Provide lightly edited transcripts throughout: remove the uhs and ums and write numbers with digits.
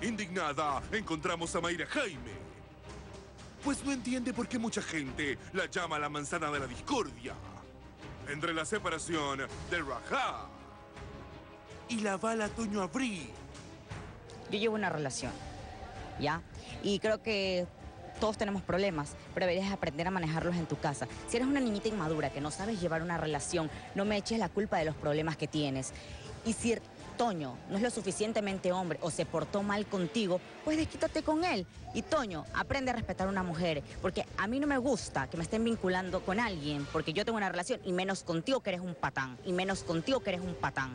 Indignada, encontramos a Mayra Jaime. Pues no entiende por qué mucha gente la llama la manzana de la discordia. Entre la separación de Rajá y la bala Toño Abril. Yo llevo una relación, ¿ya? Y creo que todos tenemos problemas, pero deberías aprender a manejarlos en tu casa. Si eres una niñita inmadura que no sabes llevar una relación, no me eches la culpa de los problemas que tienes. Y si Toño no es lo suficientemente hombre o se portó mal contigo, pues desquítate con él. Y Toño, aprende a respetar a una mujer, porque a mí no me gusta que me estén vinculando con alguien, porque yo tengo una relación, y menos contigo que eres un patán, y menos contigo que eres un patán.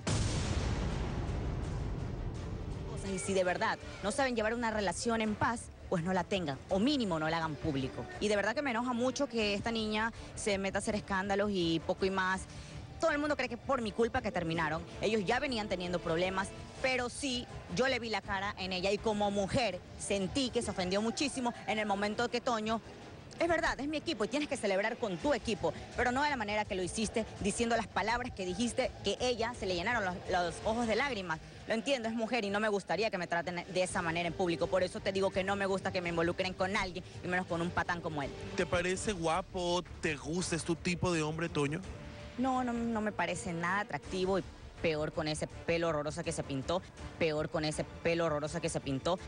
Y si de verdad no saben llevar una relación en paz, pues no la tengan, o mínimo no la hagan público. Y de verdad que me enoja mucho que esta niña se meta a hacer escándalos y poco y más. Todo el mundo cree que por mi culpa que terminaron. Ellos ya venían teniendo problemas, pero sí, yo le vi la cara en ella y como mujer sentí que se ofendió muchísimo en el momento que Toño... Es verdad, es mi equipo y tienes que celebrar con tu equipo, pero no de la manera que lo hiciste, diciendo las palabras que dijiste, que ella se le llenaron los ojos de lágrimas. Lo entiendo, es mujer y no me gustaría que me traten de esa manera en público. Por eso te digo que no me gusta que me involucren con alguien, y menos con un patán como él. ¿Te parece guapo? ¿Te gusta? ¿Es tu tipo de hombre, Toño? No me parece nada atractivo y peor con ese pelo horroroso que se pintó, peor con ese pelo horroroso que se pintó.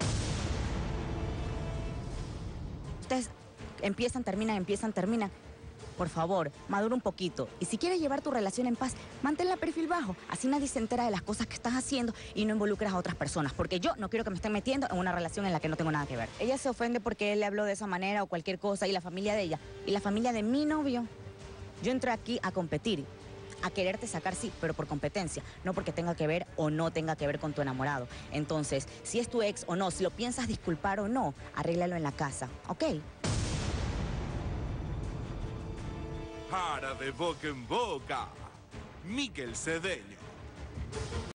Ustedes empiezan, terminan. Por favor, madura un poquito. Y si quieres llevar tu relación en paz, manténla perfil bajo. Así nadie se entera de las cosas que estás haciendo y no involucras a otras personas. Porque yo no quiero que me estén metiendo en una relación en la que no tengo nada que ver. Ella se ofende porque él le habló de esa manera o cualquier cosa, y la familia de ella. Y la familia de mi novio. Yo entré aquí a competir, a quererte sacar, sí, pero por competencia, no porque tenga que ver o no tenga que ver con tu enamorado. Entonces, si es tu ex o no, si lo piensas disculpar o no, arréglalo en la casa, ¿ok? Para de boca en boca. Miquel Cedeño.